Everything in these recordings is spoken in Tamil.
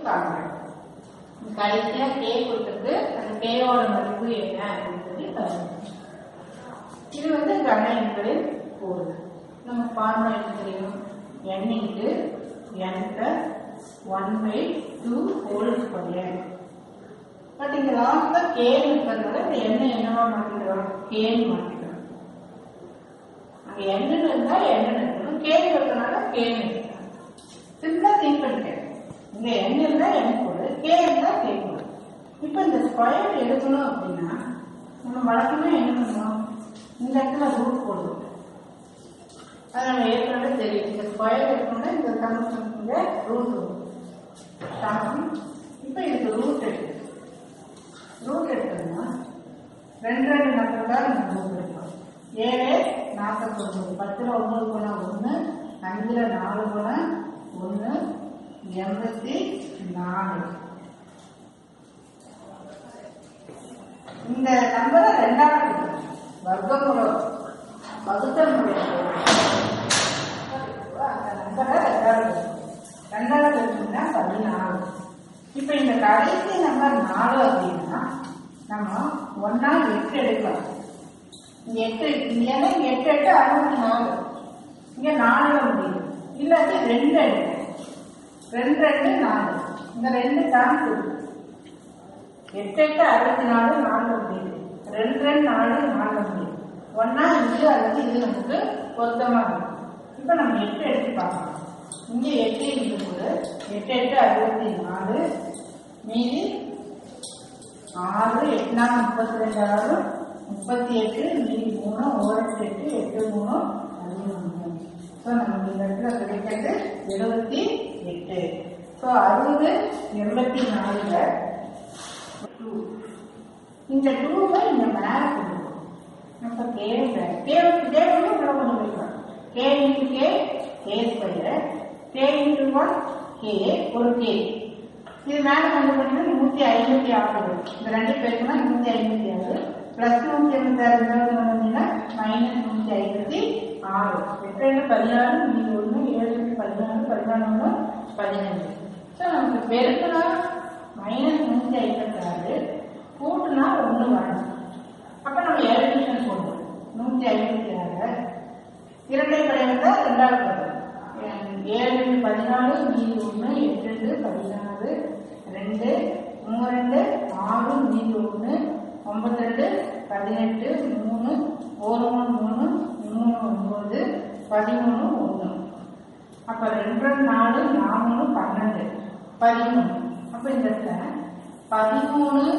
காண்கிறோம். கடைசியா கே கொடுத்துட்டு அந்த கேயோட மதிப்பு என்ன அப்படின்னு சொல்லி தரணும். இது வந்து கன எண்களின் கூறு. நம்ம ஃபார்முலா என்ன தெரியும்? n into n plus 1/2 whole square. But இந்த லாஸ்ட்ல k இருக்கிறதுனால இந்த n என்னவா மாத்திக்கிறோம்? k மாத்திக்கிறோம். அங்க n இருந்தா n இருக்கணும், k இருக்கிறதுனால k இருக்கணும். சிம்பிளா திங்க் பண்ணிட்டேன். இங்க n இருந்தா n போடு, k இருந்தா k போடு. இப்போ இந்த ஸ்கொயர் எடுக்கணும் அப்படின்னா நம்ம வழக்கமே என்ன பண்ணுவோம்? இந்த இடத்துல ரூட் போடுவோம். அது நம்ம ஏற்கனவே தெரியும். இந்த ஸ்கொயர் எடுக்கணும்னா இந்த சமஸ்கிருத ரூட் சமம். இப்போ இதுக்கு ரூட் எடுத்து ரூட் எடுத்தோம்னா ரெண்டு நம்பர் தான் நம்ம ரூட் எடுப்போம். 7 49, 10ல் 9 போனா 1, 5ல் 4 போனா 1, 84. இந்த நம்பரை ரெண்டாவது வர்க்கமுறை வகுத்தல் முறை அந்த நம்பரை ரெண்டாவது எடுத்தோம்னா 14. இப்ப இந்த கடைசி நம்பர் 4 அப்படின்னா நம்ம 1 8 எடுக்கலாம். இங்க 8 இங்க 8 8 64, இங்க 4 முடியும். இல்லாட்டி 2 எடுக்கலாம். 2 2 4, இந்த 2 தான் 8 8 64, 4 முடியுது. 2 2 4 4 முடியும். 1 இது அல்லது இது நமக்கு பொருத்தமா இருக்கும். இப்ப நம்ம 8 எடுத்து பார்க்கலாம். இங்க 8 இருக்கும்போது 8 8 64, மீதி 6 8 32 ஆகும், 38, மீதி 3 1 8 8 3 13. ஸோ நமக்கு இந்த இடத்துல கிடைக்கிறது 78. ஸோ 60 84ல் 2. இந்த 2வை இந்த மேலே கொண்டு போகும். நம்ம கேவலம் கொஞ்சம் வைக்கலாம். k into k, k square, k into 1, k, ஒரு k. இது மேலே கொண்டு போனீங்கன்னா 156. இந்த ரெண்டு பேருக்குன்னா 156 பிளஸ் 186 வந்தீங்கன்னா மைனஸ் 156. 8 16, மீதி 1, 7 16, 14 15. ஸோ நமக்கு பெருக்குனா மைனஸ் 156, கூட்டுனா 1 வரணும். அப்ப நம்ம எலிமினேஷன் போடுவோம். 156 இரண்டை கிடையாது, ரெண்டாவது வரும். 7 14, மீதி 1, 8 16, 2 32 6, மீதி 1, 92 18, 3 1 3 3 9 13 1. அப்ப 2 4 4 12 13. அப்ப இந்த 13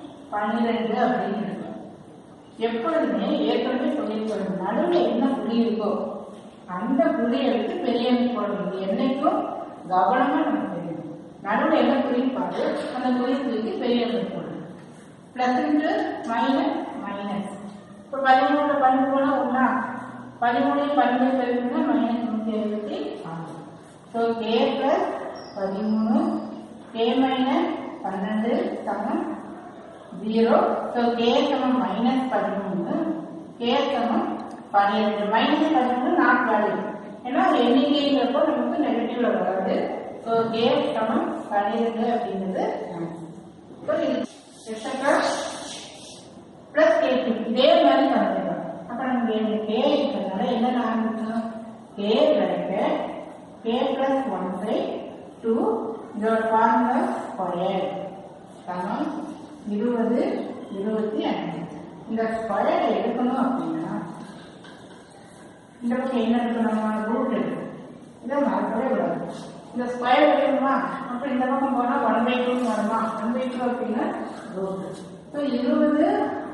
12 அப்படின்னு இருக்கும். எப்பொழுதுமே ஏற்கனவே சொல்லியிருக்கிறது, நடுவில் என்ன புள்ளி இருக்கோ அந்த புள்ளியை எடுத்து பெரிய எண் போடுறது என்னைக்கும் கவனமா நமக்கு தெரியும். நடுவில் என்ன புள்ளி பார்த்து அந்த புள்ளி தூக்கி பெரிய எண் போடுறது. Plus into minus minus. இப்போ 13 12 போனா 1, 13 12 பெருக்குன்னா minus 176. So k plus 13, k minus 12 சமம் 0. ஸோ கே சமம் மைனஸ் 13, கே சமம் 12. மைனஸ் 13 நாட் வேல்யூ, ஏன்னா எண்ணிக்கைங்கிறப்போ நமக்கு நெகட்டிவ்ல வராது. ஸோ கே சமம் 12 அப்படிங்கிறது. ஸோ இது பிளஸ் கே இதே மாதிரி பண்ணிடலாம். அப்ப நமக்கு கே இருக்கிறதுனால என்ன ஆரம்பிச்சோம்? கே பிராக்கெட் கே பிளஸ் 1/2 இதோட ஃபார்முலா ஸ்கொயர் சமம் 20 25. இந்த ஸ்கொயர் எடுக்கணும் அப்படின்னா இந்த பக்கம் என்ன எடுக்கணும்? ரூட் எடுக்கணும். இதை மறக்கவே கூடாது. இந்த ஸ்கொயர் எடுக்கணுமா? அப்ப இந்த பக்கம் போனா 1/2 வருமா? 1/2 அப்படின்னா ரூட். ஸோ 20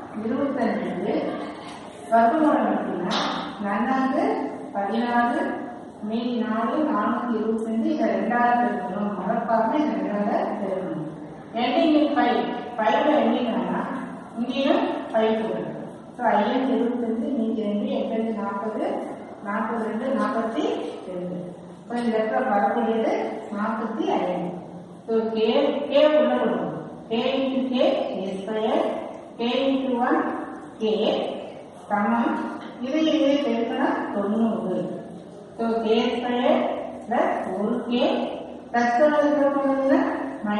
25 வர்க்கமூலம் அப்படின்னா 4 16, மீதி 4 425. இதை 2ஆல் பெருக்கணும். மறக்காம இந்த 2ஆல் பெருக்கணும். எண்டிங் 5 எண்டிங்னா இங்கேயும் 5 போடணும். ஸோ 5 25, மீதி 2 8 40 42 42. ஸோ இந்த இடத்துல வரக்கூடியது 45. ஸோ கே உள்ள கொடுக்கணும். K into k square, k into 1 k சமம் இதை பெருக்கினா 90. So k square plus 1 k plus 90 minus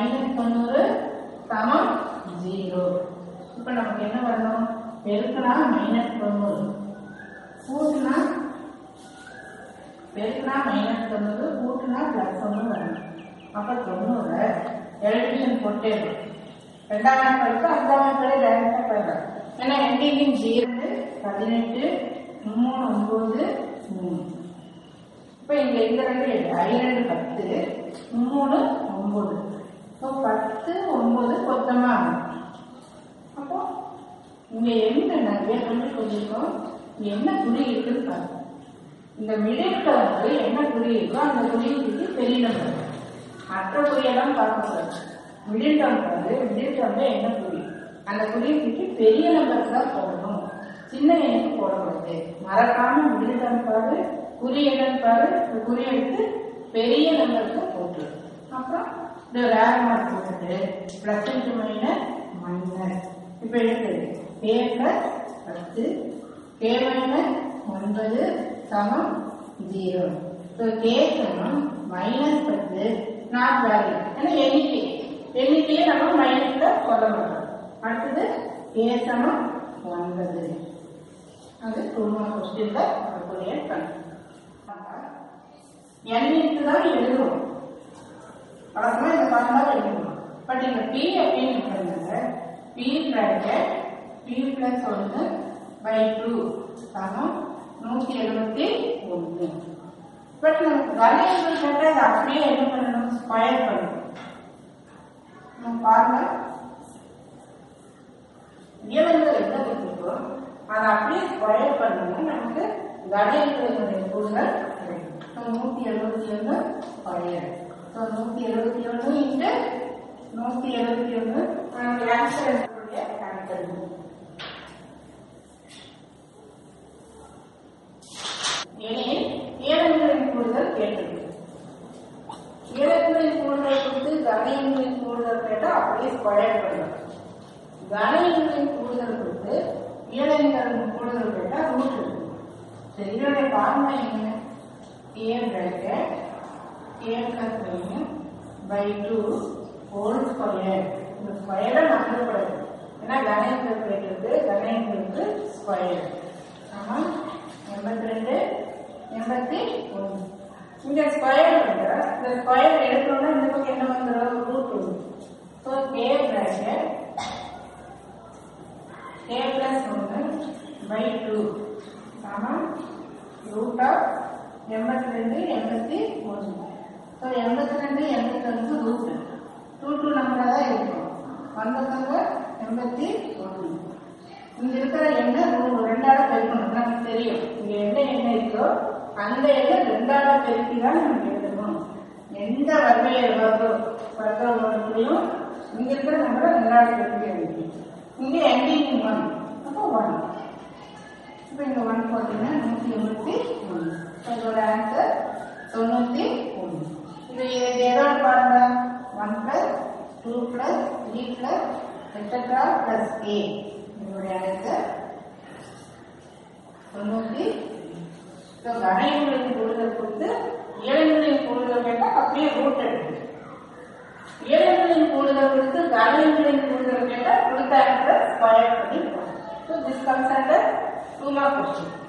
பெருக்குனா -90, கூட்டுனா பெருக்குனா -90, கூட்டுனா +1 வரும். அப்ப 90 எலிமினேஷன் போட்டே இருக்கும். ரெண்டாம் படிப்பு அஞ்சாம் படி டைரக்டா போயிடும். ஏன்னா எண்டிங் 0 18 3 9 3. இப்ப இங்க இந்த ரெண்டு 2 10 3 9. ஸோ 10 9 மொத்தமா அப்போ இங்க என்ன நிறைய சொல்லியிருக்கோம். என்ன குறி இருக்குன்னு பாருங்க. இந்த மிடில் டேர்ம்க்கு என்ன குறி இருக்கோ அந்த குறிக்கு பெரிய நம்பர். மற்ற குறியெல்லாம் பார்க்கக்கூடாது. மிடில் டேர்ம் பாரு, மிடில் டேர்ம்ல என்ன குறி, அந்த குறிக்கு பெரிய நம்பருக்கு தான் போடணும், சின்ன எண்ணுக்கு போடக்கூடாது. மறக்காம மிடில் டேர்ம் பாரு, குறி என்னன்னு பாரு, குறி எடுத்து பெரிய நம்பருக்கு போட்டு அப்புறம் இந்த ரேர் மார்க் போட்டுட்டு பிளஸ் இன்டு மைனஸ் மைனஸ். இப்போ எடுத்து கே பிளஸ் 10 கே மைனஸ் 9 சமம் 0. ஸோ கே சமம் -10 நாட் வேல்யூ. ஏன்னா எண்ணிக்கையே நம்ம மைனஸ்ல சொல்ல மாட்டோம். அடுத்தது கே சமம் 9. அது 2 மார்க் கொஸ்டின்ல வரக்கூடிய கணக்கு. எண்ணிக்கு தான் எழுதணும். வழக்கமா இந்த பாடம் தான் எழுதணும். பட் இங்க பி அப்படின்னு சொல்லுங்க. பி பிராக்கெட் பி பிளஸ் 1/2 சமம் 171. பட் நமக்கு கணேசன் கேட்டால் அதை அப்படியே என்ன பண்ணணும், ஸ்கொயர் பண்ணணும். நம்ம பாருங்க இயலங்கள் என்ன கொடுத்துருக்கோம் அதை அப்படியே ஸ்கொயர் பண்ணணும்னா நமக்கு கணேசனுடைய கூடுதல் கிடைக்கும். 171 ஸ்கொயர். ஸோ 171 இன்ட்டு 171 ஆன்சர் கணக்கு. ஏழங்களின் கூடுதல் கேட்டது. ஏழங்களின் கூடுதல் கொடுத்து கணங்களின் கூடுதல் கேட்டா அப்படியே ஸ்கொயர் பண்ணலாம். கணங்களின் கூடுதல் கொடுத்து ஏழங்களின் கூடுதல் கேட்டா ரூட் இருக்கு. சரி, இதனுடைய ஃபார்முலா என்ன? K bracket k plus 1/2 whole square. இந்த ஸ்கொயரை நம்பக்கூடாது. ஏன்னா கணங்களுக்கு கேட்டிருக்கு, கணங்களுக்கு ஸ்கொயர் ஆமாம் 82 81. இங்க ஸ்கொயர் வந்து இந்த ஸ்கொயர் எடுக்கணும்னா இந்த பக்கம் என்ன வந்துடும், ரூட் வரும். So k bracket k plus 1/2 சமம் ரூட் ஆஃப் 82 81. ஸோ 82 81 ரூட் 2 நம்பரா தான் இருக்கும். வந்தவங்க 81. இங்க இருக்கிற எண்ணெய் ரெண்டால பெருக்கணும். நமக்கு தெரியும் இங்க என்ன எண்ணெய் இருக்கோ அந்த எண்ணெய் ரெண்டால பெருக்கி தான் நமக்கு எடுக்கணும். எந்த வர்க்கத்தையும் இங்க இருக்கிற நம்பரை ரெண்டால பெருக்கி எடுக்கணும். இங்க எண்டிங் 1 அப்போ 1. இப்போ இங்க 1 போட்டீங்கன்னா 181. இதோட ஆன்சர் 91. இது எதோட பாருங்க 1 + 2 + 3 + etc. + a. இதோட ஆன்சர் 90. ஸோ கணங்களின் கூடுதல் கொடுத்து ஏழங்களின் கூடுதல் கேட்டால் அப்படியே ரூட் எடுக்கணும். ஏழங்களின் கூடுதல் கொடுத்து கணங்களின் கூடுதல் கேட்டால் கொடுத்த ஆன்சர் ஸ்கொயர் பண்ணி போகணும். So this comes under 2 mark question.